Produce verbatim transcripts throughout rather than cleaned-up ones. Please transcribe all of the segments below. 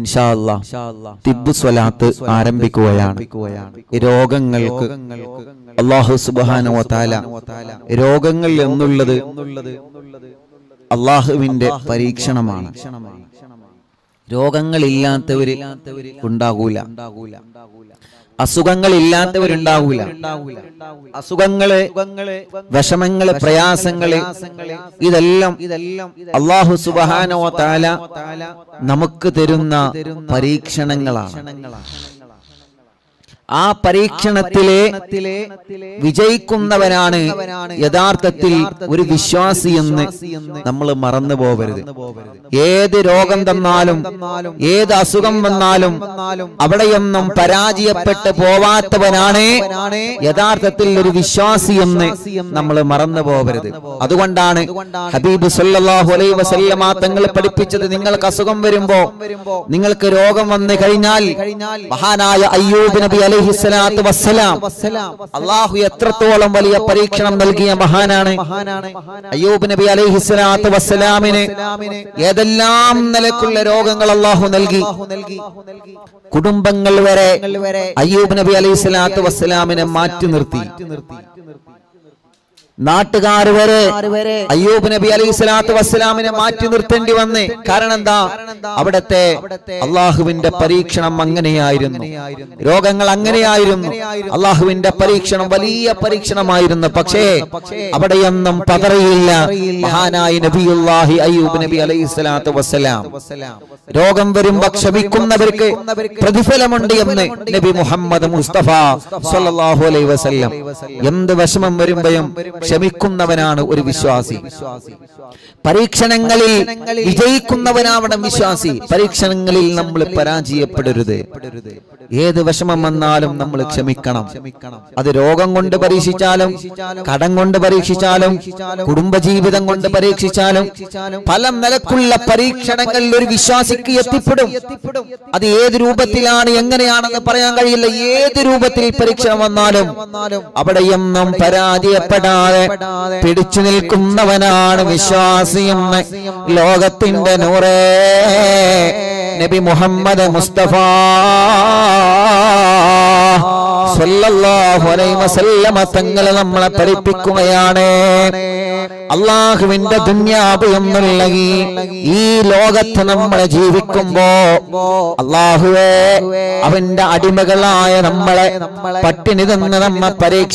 ഇൻഷാ അല്ലാഹ് തിബ്ബു സ്വലാത്ത് ആരംഭിക്കുകയാണ്. രോഗങ്ങൾക്ക് അല്ലാഹു സുബ്ഹാനഹു വ തആല രോഗങ്ങൾ എന്നുള്ളത് അല്ലാഹുവിന്റെ പരീക്ഷണമാണ്. രോഗങ്ങളില്ലാത്തവര് ഉണ്ടാകൂല, അസുഖങ്ങളില്ലാത്തവരുണ്ടാകൂല. അസുഖങ്ങള്, വിഷമങ്ങള്, പ്രയാസങ്ങള് ഇതെല്ലാം അല്ലാഹു സുബ്ഹാനഹു വ തആല നമുക്ക് തരുന്ന പരീക്ഷണങ്ങളാണ്. ആ പരീക്ഷണത്തിലെ വിജയിക്കുന്നവനാണ് യഥാർത്ഥത്തിൽ ഒരു വിശ്വാസി എന്ന് നമ്മൾ മറന്നു പോകരുത്. ഏത് രോഗം തന്നാലും ഏത് അസുഖം വന്നാലും അവിടെയൊന്നും പരാജയപ്പെട്ട് പോവാത്തവനാണ് യഥാർത്ഥത്തിൽ ഒരു വിശ്വാസി എന്ന് നമ്മൾ മറന്നു പോകരുത്. അതുകൊണ്ടാണ് ഹബീബ് സല്ലല്ലാഹു അലൈഹി വസല്ലമ തങ്ങൾ പഠിപ്പിച്ചത്, നിങ്ങൾക്ക് അസുഖം വരുമ്പോ, നിങ്ങൾക്ക് രോഗം വന്നു കഴിഞ്ഞാൽ മഹാനായ അയ്യൂബ് നബി അലൈഹിസ്സലാത്തു വസ്സലാം, അല്ലാഹു എത്രത്തോളം വലിയ പരീക്ഷണം നൽകിയ മഹാനാണ്. അയ്യൂബ് നബി അലൈഹിസ്സലാത്തു വസ്സലാമിന് ഏതെല്ലാം നിലക്കുള്ള രോഗങ്ങൾ അല്ലാഹു നൽകി. കുടുംബങ്ങൾ വരെ അയ്യൂബ് നബി അലൈഹിസ്സലാത്തു വസ്സലാമിനെ മാറ്റി നിർത്തി. നാട്ടുകാർ വരെ അയ്യൂബ് നബി അലൈഹിസ്സലാത്തു വസ്സലാമിനെ മാറ്റി നിർത്തേണ്ടി വന്നേ. കാരണം എന്താ? അവിടത്തെ അള്ളാഹുവിന്റെ പരീക്ഷണം അങ്ങനെയായിരുന്നു, രോഗങ്ങൾ അങ്ങനെയായിരുന്നു. അള്ളാഹുവിന്റെ പരീക്ഷണം വലിയ പരീക്ഷണമായിരുന്നു. പക്ഷേ അവിടെയൊന്നും പതറിയില്ല മഹാനായ നബിയുല്ലാഹി അയ്യൂബ് നബി അലൈഹിസ്സലാത്തു വസ്സലാം. രോഗം വരുമ്പോ ക്ഷമിക്കുന്നവർക്ക് പ്രതിഫലമുണ്ട് എന്ന് നബി മുഹമ്മദ് മുസ്തഫ സ്വല്ലല്ലാഹു അലൈഹി വസല്ലം. എന്ത് വിഷമം വരുമ്പോഴും ക്ഷമിക്കുന്നവനാണ് ഒരു വിശ്വാസി. പരീക്ഷണങ്ങളിൽ വിജയിക്കുന്നവനാവണം വിശ്വാസി. പരീക്ഷണങ്ങളിൽ നമ്മൾ പരാജയപ്പെടരുത്. ഏത് വിഷമം വന്നാലും നമ്മൾ ക്ഷമിക്കണം. അത് രോഗം കൊണ്ട് പരീക്ഷിച്ചാലും, കടം കൊണ്ട് പരീക്ഷിച്ചാലും, കുടുംബജീവിതം കൊണ്ട് പരീക്ഷിച്ചാലും, പല നിലക്കുള്ള പരീക്ഷണങ്ങളിൽ ഒരു വിശ്വാസിക്ക് എത്തിപ്പെടും. അത് ഏത് രൂപത്തിലാണ്, എങ്ങനെയാണെന്ന് പറയാൻ കഴിയില്ല. ഏത് രൂപത്തിൽ പരീക്ഷണം വന്നാലും അവിടെയൊന്നും പരാജയപ്പെടാതെ പിടിച്ചു നിൽക്കുന്നവനാണ് വിശ്വാസിയെന്ന് ലോകത്തിന്റെ നൂറേ നബി മുഹമ്മദ് മുസ്തഫ സല്ലല്ലാഹു അലൈഹി വസല്ലമ തങ്ങൾ നമ്മളെ പഠിപ്പിക്കുകയാണ്. അള്ളാഹുവിന്റെ ദുനിയാവ് എന്നുള്ള ഈ ലോകത്ത് നമ്മൾ ജീവിക്കുമ്പോ അള്ളാഹുവേ അവന്റെ അടിമകളായ നമ്മളെ പട്ടിണി തന്ന് നമ്മെ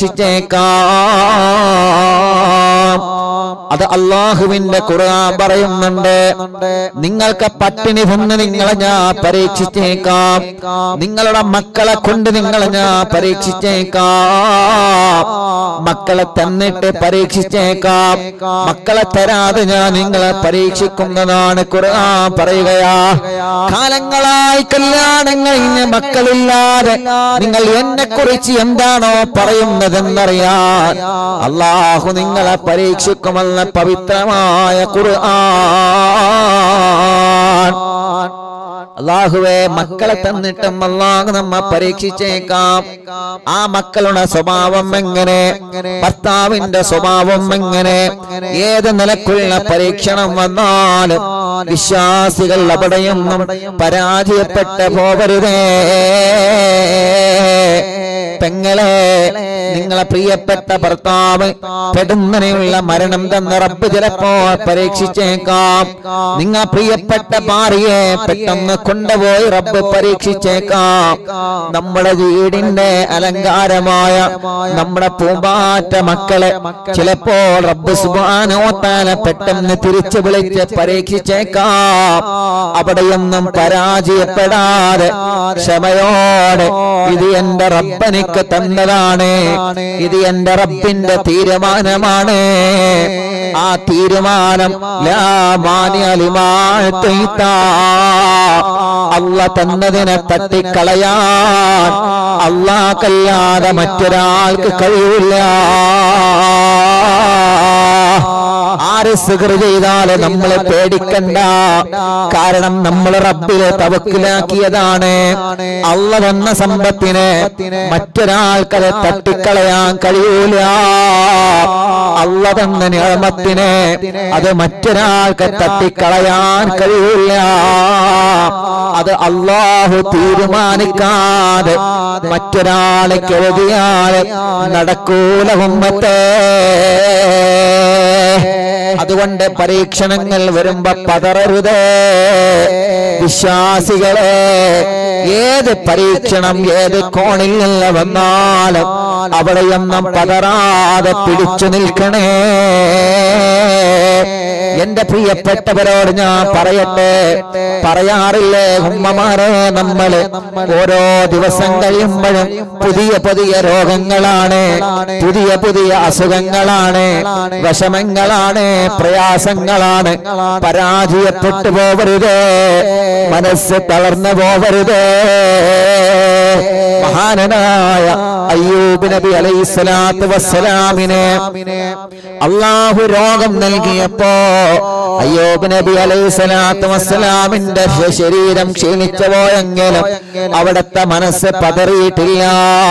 പരീക്ഷിച്ചേക്കാം. അത് അള്ളാഹുവിന്റെ ഖുർആൻ പറയുന്നുണ്ട്. നിങ്ങൾക്ക് പട്ടിണി തന്ന് നിങ്ങളെ ഞാൻ പരീക്ഷിച്ചേക്കാം, നിങ്ങളുടെ മക്കളെ കൊണ്ട് നിങ്ങളെ ഞാൻ പരീക്ഷിച്ചേക്കാം, മക്കളെ തന്നിട്ട് പരീക്ഷിച്ചേക്കാം, മക്കളെ തരാതെ ഞാൻ നിങ്ങളെ പരീക്ഷിക്കുന്നതാണ് ഖുർആൻ പറയുകയാ. കാലങ്ങളായി കല്യാണം കഴിഞ്ഞ് മക്കളില്ലാതെ നിങ്ങൾ എന്നെ കുറിച്ച് എന്താണോ പറയുന്നതെന്നറിയാൻ അള്ളാഹു നിങ്ങളെ പരീക്ഷിക്കുമെന്ന പവിത്രമായ ഖുർആൻ. അല്ലാഹുവേ മക്കളെ തന്നിട്ടും അല്ലാഹു നമ്മെ പരീക്ഷിച്ചേക്കാം. ആ മക്കളുടെ സ്വഭാവം എങ്ങനെ, ഭർത്താവിന്റെ സ്വഭാവം എങ്ങനെ, ഏത് നിലക്കുള്ള പരീക്ഷണം വന്നാലും വിശ്വാസികൾ അവിടെയൊന്നും പരാജയപ്പെട്ട് പോകരുതേ. പെങ്ങളെ, നിങ്ങളെ പ്രിയപ്പെട്ട ഭർത്താവ് പെടുന്നതിനുള്ള മരണം തന്ന റബ്ബ് ചിലപ്പോ പരീക്ഷിച്ചേക്കാം. നിങ്ങൾ പ്രിയപ്പെട്ട ഭാര്യയെ പെട്ടെന്ന് കൊണ്ടുപോയി റബ്ബ് പരീക്ഷിച്ചേക്കാം. നമ്മുടെ വീടിന്റെ അലങ്കാരമായ നമ്മുടെ പൂമ്പാറ്റ മക്കളെ ചിലപ്പോൾ റബ്ബ് സുബ്ഹാനഹു വ തആല പെട്ടെന്ന് തിരിച്ചു വിളിച്ച് പരീക്ഷിച്ചേക്കാം. അവിടെയൊന്നും പരാജയപ്പെടാതെ ക്ഷമയോടെ ഇത് എന്റെ റബ്ബനിക്ക് തന്നതാണ്, ഇത് എന്റെ റബ്ബിന്റെ തീരുമാനമാണ്, ആ തീരുമാനം ലാ മാനിഅ ലിമാ അഅ്തൈത, അല്ലാഹ് തന്നതിനെ തട്ടിക്കളയാൻ അല്ലാഹുക്കല്ലാതെ മറ്റൊരാൾക്ക് കഴിയില്ല. ആര് സിഹ്ർ ചെയ്താലും നമ്മൾ പേടിക്കണ്ട. കാരണം നമ്മൾ റബ്ബിലെ തവക്കുലാക്കിയതാണ്. അല്ലാഹ് തന്ന സമ്പത്തിനെ മറ്റൊരാൾക്കത് തട്ടിക്കളയാൻ കഴിയൂല. അല്ലാഹ് തന്ന നിഅമത്തിനെ അത് മറ്റൊരാൾക്ക് തട്ടിക്കളയാൻ കഴിയൂല. അത് അല്ലാഹു തീരുമാനിക്കാതെ മറ്റൊരാളെ കരുതിയാൽ നടക്കൂല ഉമ്മത്തേ. അതുകൊണ്ട് പരീക്ഷണങ്ങൾ വരുമ്പോ പതറരുതേ വിശ്വാസികളെ. ഏത് പരീക്ഷണം ഏത് കോണിൽ നിന്ന് വന്നാലും അവിടെയൊന്നും പതറാതെ പിടിച്ചു നിൽക്കണേ. എന്റെ പ്രിയപ്പെട്ടവരോട് ഞാൻ പറയട്ടെ, പറയാറില്ലേ ഉമ്മമാരെ, നമ്മള് ഓരോ ദിവസം കഴിയുമ്പോഴും പുതിയ പുതിയ രോഗങ്ങളാണ്, പുതിയ പുതിയ അസുഖങ്ങളാണ്, വിഷമങ്ങളാണ്, പ്രയാസങ്ങളാണ്. പരാജയപ്പെട്ടു പോവരുതേ, മനസ്സ് തളർന്നു പോവരുതേ. മഹാനായ അയ്യൂബ് നബി അലൈഹിസ്സലാത്തു വസ്സലാമിനെ അല്ലാഹു രോഗം നൽകിയപ്പോ അയ്യൂബ് നബി അലൈഹിസ്സലാത്തു വസ്സലാമിന്റെ ശരീരം ക്ഷീണിച്ചു പോയെങ്കിലും അവിടുത്തെ മനസ്സ് പതറിയിട്ടില്ല.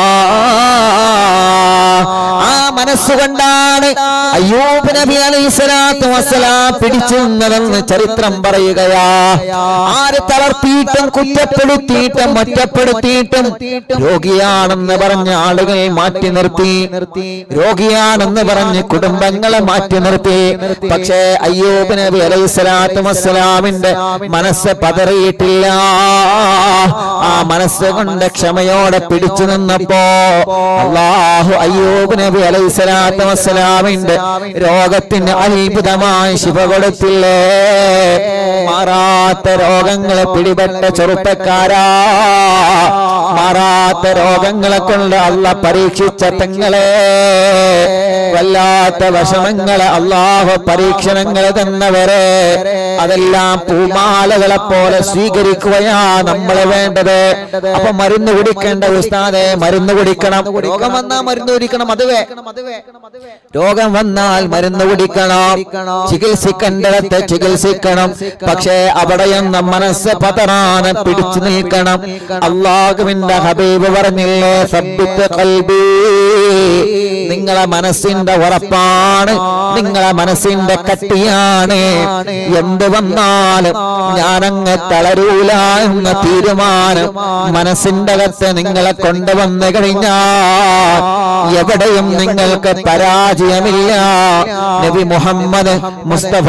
ആ മനസ്സുകൊണ്ടാണ് അയ്യൂബ് നബി അലൈഹിസ്സലാത്തു വസ്സലാം പിടിച്ചു നിന്നതെന്ന് ചരിത്രം പറയുകയാ. ആര് തളർത്തിയിട്ടും കുറ്റപ്പെടുത്തിയിട്ടും ഒറ്റപ്പെടുത്തിയിട്ടും രോഗിയാണെന്ന് പറഞ്ഞ ആളുകൾ മാറ്റി നിർത്തി, രോഗിയാണെന്ന് പറഞ്ഞ് കുടുംബങ്ങളെ മാറ്റി നിർത്തി. പക്ഷേ അയ്യൂബ് നബി അലൈഹിസ്സലാത്തു വസ്സലാമിന്റെ മനസ്സ് പതറിയിട്ടില്ല. ആ മനസ്സ് കൊണ്ട് ക്ഷമയോടെ പിടിച്ചു നിന്നപ്പോ അല്ലാഹു അയ്യൂബ് നബി അലൈഹിസ്സലാത്തു വസ്സലാമിന്റെ രോഗത്തിന് അത്ഭുതമായി ശിഫ കൊടുത്തില്ലേ. മാറാത്ത രോഗങ്ങളെ പിടിപെട്ട ചെറുപ്പക്കാരാ, മാറാത്ത രോഗങ്ങളെ കൊണ്ട് അല്ല പരീക്ഷിച്ച പെങ്ങളെ, വല്ലാത്ത വിഷമങ്ങളെ അല്ലാഹു പരീക്ഷണങ്ങളെ തന്നവരെ അതെല്ലാം പൂമാലകളെ പോലെ സ്വീകരിക്കുകയാ നമ്മൾ വേണ്ടത്. അപ്പൊ മരുന്ന് കുടിക്കേണ്ട ഉസ്താദെ, മരുന്ന് കുടിക്കണം. രോഗം വന്നാൽ മരുന്ന് കുടിക്കണം, അത് രോഗം വന്നാൽ മരുന്ന് കുടിക്കണം, ചികിത്സിക്കേണ്ടടത്ത് ചികിത്സിക്കണം. പക്ഷേ അവിടെയൊന്നും മനസ്സ് പതറാതെ പിടിച്ചു നിൽക്കണം. അല്ലാഹുവിന്റെ ഹബീബ് പറഞ്ഞില്ലേ, സബ്ബിത്ത് ഖൽബി, നിങ്ങളെ മനസ്സിന്റെ ഉറപ്പാണ്, നിങ്ങളെ മനസ്സിന്റെ കട്ടിയാണ്. എന്ത് വന്നാലും ഞാനങ്ങ് തളരൂല എന്ന തീരുമാനം മനസ്സിന്റെ അകത്ത് നിങ്ങളെ കൊണ്ടുവന്നു കഴിഞ്ഞാൽ എവിടെയും നിങ്ങൾക്ക് പരാജയമില്ല. നബി മുഹമ്മദ് മുസ്തഫ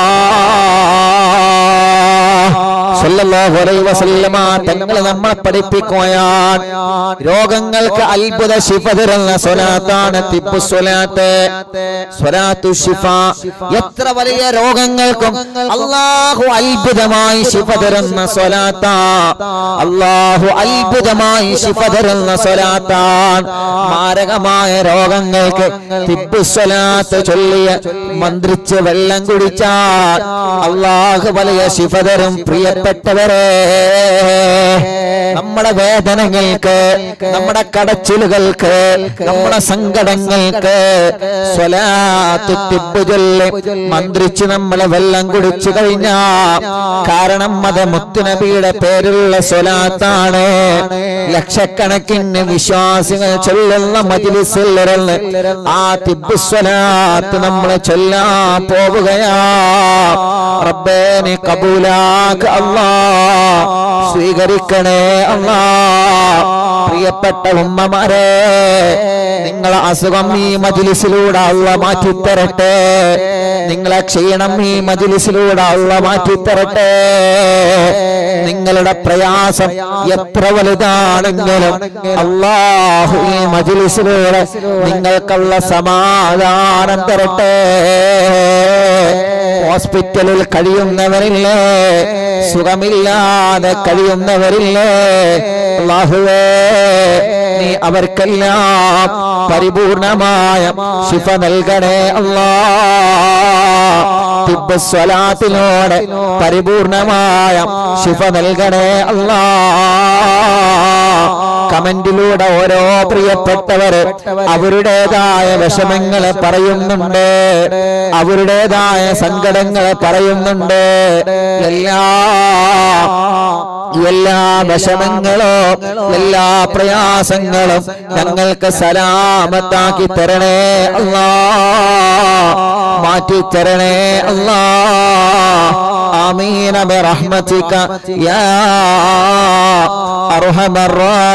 സല്ലല്ലാഹു അലൈഹി വസല്ലമ തങ്ങൾ നമ്മളെ പഠിപ്പിക്കുകയാണ്, രോഗങ്ങൾക്ക് അത്ഭുത ശിഫ തരുന്ന സ്വലാത്താണ് തിബ്ബു സ്വലാത്ത്, സ്വലാത്തു ശിഫ. എത്ര വലിയ രോഗങ്ങൾക്കും അല്ലാഹു അത്ഭുതമായി ശിഫ തരുന്ന സ്വലാത്താ, അല്ലാഹു അത്ഭുതമായി ശിഫ തരുന്ന സ്വലാത്താണ്. മാരകമായ രോഗങ്ങൾക്ക് തിബ്ബു സ്വലാത്ത് ചൊല്ലിയ മന്ത്രിച്ച് വെള്ളം കുടിച്ചാൽ അല്ലാഹു വലിയ ശിഫ തരും. പ്രിയപ്പെട്ടവരെ, നമ്മുടെ വേദനകൾക്ക്, നമ്മുടെ കടച്ചിലുകൾക്ക്, നമ്മുടെ സങ്കടങ്ങൾക്ക് സ്വലാത്ത് തിബ്ബ് ചൊല്ലി മന്ത്രിച്ച് നമ്മളെ വെള്ളം കുടിച്ചു കഴിഞ്ഞാൽ, കാരണം അത് മുത്തുനബിയുടെ പേരുള്ള സ്വലാത്താണ്. ലക്ഷക്കണക്കിന് വിശ്വാസികൾ ചൊല്ലുന്ന മജ്‌ലിസിൽ ഇരുന്ന് ആ തിബ്ബ് സ്വലാത്ത് നമ്മളെ ചൊല്ലാൻ പോവുകയാ. റബ്ബേ നീ കബൂലാക്ക് അല്ലാ, സ്വീകരിക്കണേ അല്ലാ. പ്രിയപ്പെട്ട ഉമ്മമാരെ, നിങ്ങളെ അസുഖം ഈ മജ്‌ലിസിലൂടെ അല്ലാഹ് മാറ്റിത്തരട്ടെ, നിങ്ങളെ ക്ഷീണം ഈ മജ്‌ലിസിലൂടെ അല്ലാഹ് മാറ്റിത്തരട്ടെ. നിങ്ങളുടെ പ്രയാസം എത്ര വലുതാണെങ്കിലും അല്ലാഹു ഈ മജ്‌ലിസിലൂടെ നിങ്ങൾക്കുള്ള സമാധാനം തരട്ടെ. ഹോസ്പിറ്റലിൽ കഴിയുന്നവരില്ലേ, സുഖമില്ലാതെ കഴിയുന്നവരില്ലേ, അല്ലാഹുവേ നീ അവർക്കെല്ലാം പരിപൂർണമായ ശിഫ നൽകണേ അല്ലാ. തിബ്ബ് സ്വലാത്തിലൂടെ പരിപൂർണമായ ശിഫ നൽകണേ അല്ലാ. കമന്റിലൂടെ ഓരോ പ്രിയപ്പെട്ടവർ അവരുടേതായ വിഷമങ്ങളെ പറയുന്നുണ്ട്, അവരുടേതായ സങ്കടങ്ങളെ പറയുന്നുണ്ട്. എല്ലാ എല്ലാ വിഷമങ്ങളോ എല്ലാ പ്രയാസങ്ങളും ഞങ്ങൾക്ക് സലാമത്താക്കി തരണേ അല്ലാ. മാറ്റി തരണേ അല്ലാഹ്. ആമീൻ ബിറഹ്മതിക യാ അർഹമർ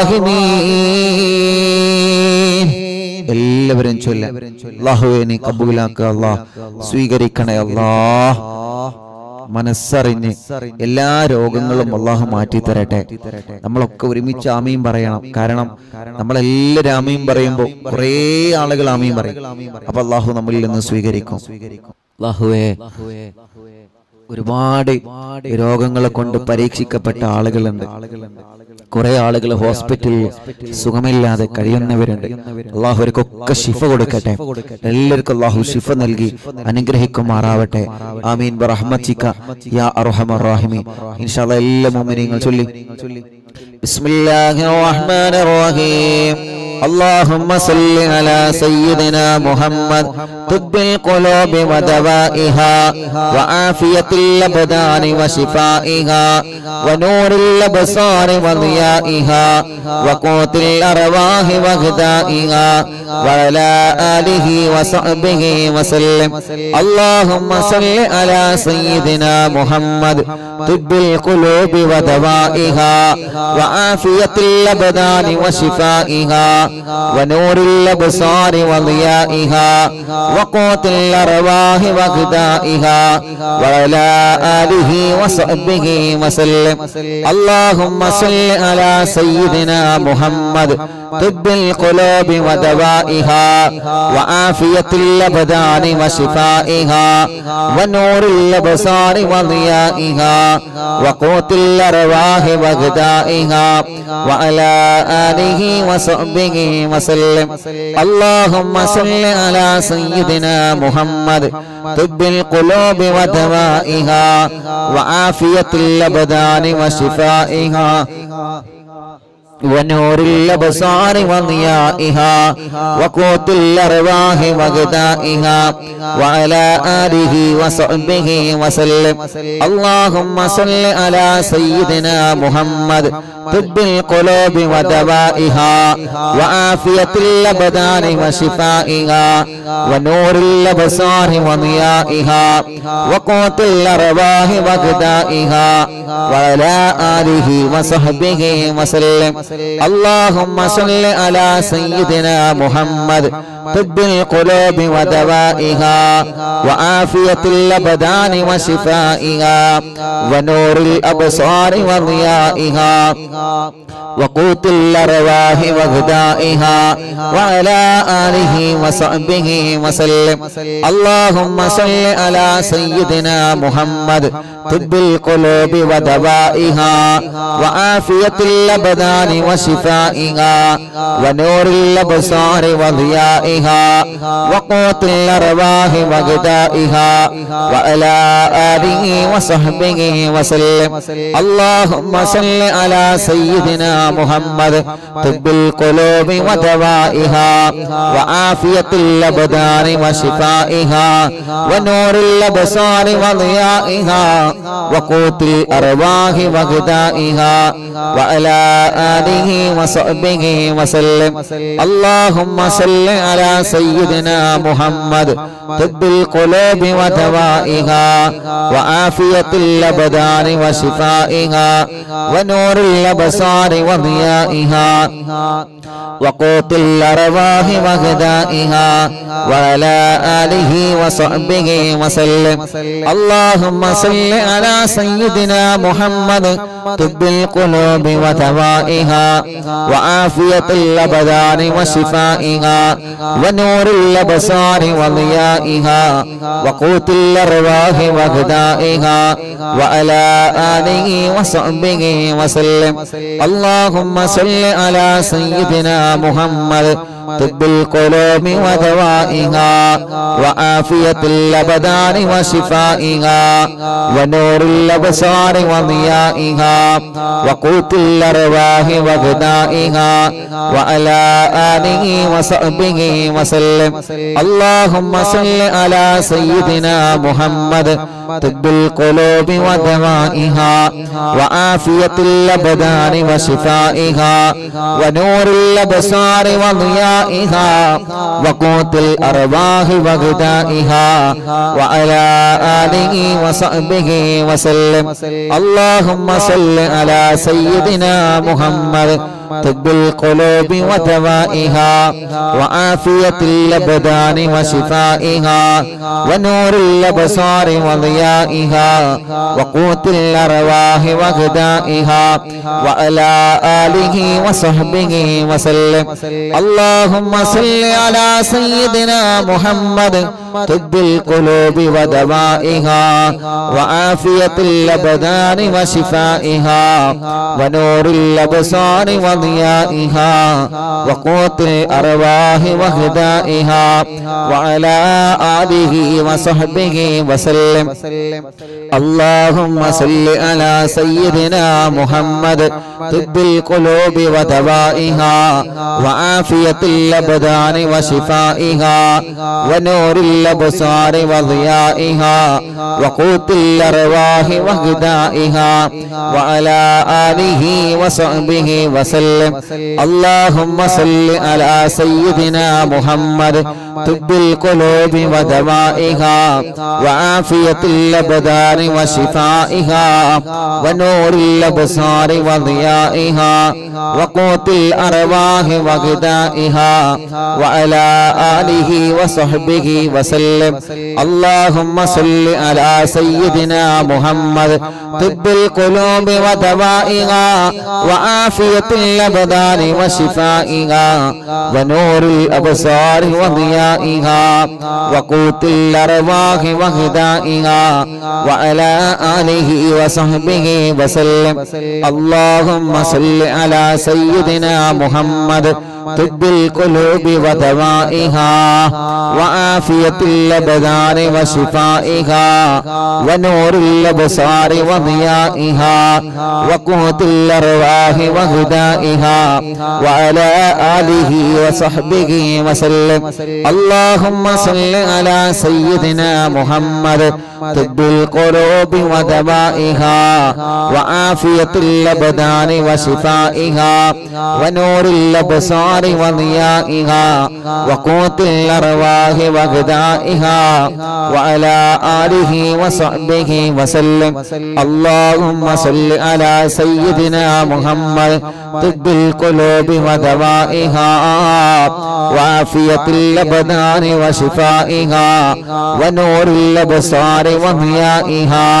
റഹീമീൻ. എല്ലാവരും ചൊല്ലാം. അല്ലാഹുവേ നീ കബൂലാക്കുക അല്ലാഹ്, സ്വീകരിക്കണേ അല്ലാഹ്. മനസ്സറിഞ്ഞ് എല്ലാ രോഗങ്ങളും അല്ലാഹു മാറ്റി തരട്ടെ. നമ്മളൊക്കെ ഒരുമിച്ച് ആമീൻ പറയണം. കാരണം നമ്മളെല്ലാവരും ആമീൻ പറയുമ്പോൾ കുറേ ആളുകൾ ആമീൻ പറയും. അപ്പൊ അല്ലാഹു നമ്മളിൽ നിന്ന് സ്വീകരിക്കും. അല്ലാഹുവേ, ഒരുപാട് രോഗങ്ങളെ കൊണ്ട് പരീക്ഷിക്കപ്പെട്ട ആളുകളുണ്ട്. കുറെ ആളുകൾ ഹോസ്പിറ്റലിൽ സുഖമില്ലാതെ കഴിയുന്നവരുണ്ട്. അല്ലാഹു അവർക്കൊക്കെ ശിഫ കൊടുക്കട്ടെ. എല്ലാവർക്കും അല്ലാഹു ശിഫ നൽകി അനുഗ്രഹിക്കുമാറാവട്ടെ. ആമീൻ ബിറഹ്മതിക യാ അർഹമർ റഹീമീൻ. ഇൻഷാ അല്ലാഹ് എല്ലാ മുഅ്മിനീങ്ങളും ചൊല്ലി. ബിസ്മില്ലാഹിർ റഹ്മാനിർ റഹീം. اللهم صل على سيدنا محمد طب القلوب ودوائها وعافية الأبدان وشفائها ونور الأبصار وضيائها وقوت الأرواح وغذائها وعلى آله وصحبه وسلم. اللهم صل على سيدنا محمد طب القلوب ودوائها وعافية الأبدان وشفائها ونور الأبصار وضيائها وقوت الأرواح وغذائها وعلى آله وصحبه وسلم. اللهم صل على سيدنا محمد طب القلوب ودوائها وعافية الأبدان وشفائها ونور الأبصار وضيائها وقوت الأرواح وغذائها وعلى آله وصحبه وسلم. اللهم صل على سيدنا محمد طب القلوب ودوائها وعافية الأبدان وشفائها ونور الأبصار وضيائها وقوت الأرواح وغذائها وعلى آله وصحبه وسلم. اللهم صل على سيدنا محمد طب القلوب ودوائها وعافية الأبدان وشفائها ونور الأبصار وضيائها وقوت الأرواح وغذائها وعلى آله وصحبه وسلم. اللهم صل على سيدنا محمد طب القلوب ودوائها وعافية الأبدان وشفائها ونور الأبصار وضيائها وقوت الأرواح وغذائها وعلى آله وصحبه وسلم. اللهم صل على سيدنا محمد طب القلوب ودوائها وعافية الأبدان وشفائها ونور الأبصار وضيائها وقوت الأرواح وغذائها وعلى آله وصحبه وسلم. اللهم صل على سيدنا محمد طب القلوب ودوائها وعافية الأبدان وشفائها ونور الأبصار وضيائها وقوت الأرواح وغذائها وعلى آله وصحبه وسلم. اللهم صل على سيدنا محمد طب القلوب ودوائها وعافية الأبدان وشفائها ونور الأبصار وضيائها وقوت الأرواح وغذائها وعلى آله وصحبه وسلم. اللهم صل على سيدنا محمد طب القلوب ودوائها وعافية الأبدان وشفائها ونور الأبصار وضيائها وقوت الأرواح وغذائها وعلى آله وصحبه وسلم. اللهم صل على سيدنا محمد طب القلوب ودوائها وعافية الأبدان وشفائها ونور الأبصار وضيائها وقوت الأرواح وغذائها وعلى آله وصحبه وسلم. اللهم صل على سيدنا محمد طب القلوب ودوائها وعافية الأبدان وشفائها ونور الأبصار وضيائها وقوت الأرواح وغذائها وعلى آله وصحبه وسلم. اللهم صل على سيدنا محمد طب القلوب ودوائها وعافية الأبدان وشفائها ونور الأبصار وضيائها وقوت الأرواح وغذائها وعلى آله وصحبه وسلم. اللهم صل على سيدنا محمد طب القلوب ودوائها وعافية الأبدان وشفائها ونور الأبصار وضيائها وقوت الأرواح وغذائها وعلى آله وصحبه وسلم. اللهم صل على سيدنا محمد طب القلوب ودوائها وعافية الأبدان وشفائها ونور الأبصار وضيائها وقوت الأرواح وغذائها وعلى آله وصحبه وسلم. اللهم صل على سيدنا محمد طب القلوب ودوائها وعافية الأبدان وشفائها ونور الأبصار وضيائها وقوت الأرواح وغذائها وعلى آله وصحبه وسلم. اللهم صل على سيدنا محمد طب القلوب ودوائها وعافية الأبدان وشفائها ونور الأبصار وضيائها وقوت الأرواح وغذائها وعلى آله وصحبه وسلم. اللهم صل على سيدنا محمد طب القلوب ودوائها وعافية الأبدان وشفائها ونور الأبصار وضيائها وقوت الأرواح وغذائها وعلى آله وصحبه وسلم. اللهم صل على سيدنا محمد طب القلوب ودوائها وعافية الأبدان وشفائها ونور الأبصار وضيائها وقوت الأرواح وغذائها وعلى آله وصحبه وسلم. اللهم صل على سيدنا محمد طب القلوب ودوائها وعافية الأبدان وشفائها ونور الأبصار وضيائها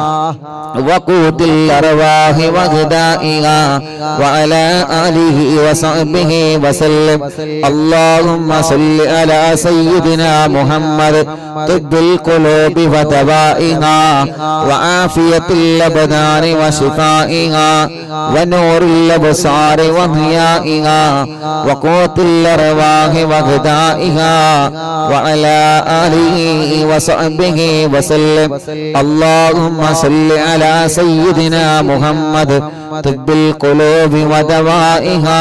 وقوت الأرواح وغذائها وعلى آله وصحبه وسلم. اللهم صل على سيدنا محمد طب القلوب ودوائها وعافية الأبدان وشفائها ونور الأبصار وضيائها وقوت الأرواح وغذائها وعلى آله وصحبه وسلم. اللهم صل على سيدنا محمد طب القلوب ودوائها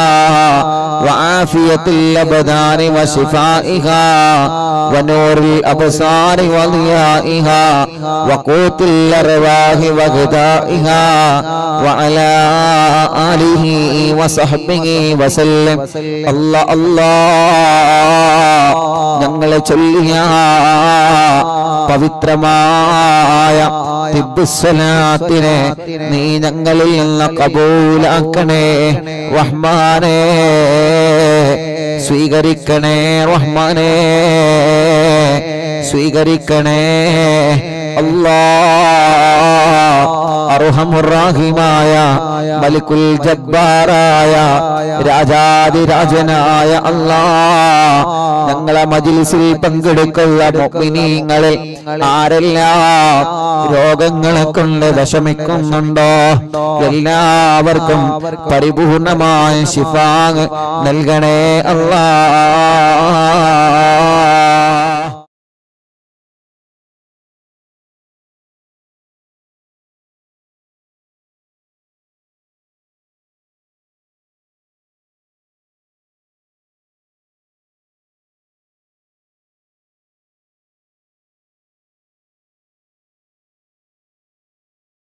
وعافية الأبدان وشفائها ونور الأبصار وضيائها وقوت الأرواح وغذائها وعلى آله وصحبه وسلم. الله الله ഞങ്ങളെ ചൊല്ലിയ പവിത്രമായ തിബ്ബുസ്സലാത്തിനെ നീ ഞങ്ങളിൽ നിന്ന് കബൂലാക്കണേ റഹ്മാനേ. സ്വീകരിക്കണേ റഹ്മാനേ, സ്വീകരിക്കണേ അല്ലാഹ്. അർഹമുർറഹീമായ മലിക്കുൽ ജബ്ബാറായ രാജാതിരാജനായ അല്ലാഹ്, ഞങ്ങളെ മജ്ലിസിൽ പങ്കെടുക്കുന്ന മുഅ്മിനീങ്ങളിൽ ആരെല്ലാം രോഗങ്ങളെ കൊണ്ട് വിഷമിക്കുന്നുണ്ടോ എല്ലാവർക്കും പരിപൂർണമായ ശിഫാ നൽകണേ അല്ലാഹ്.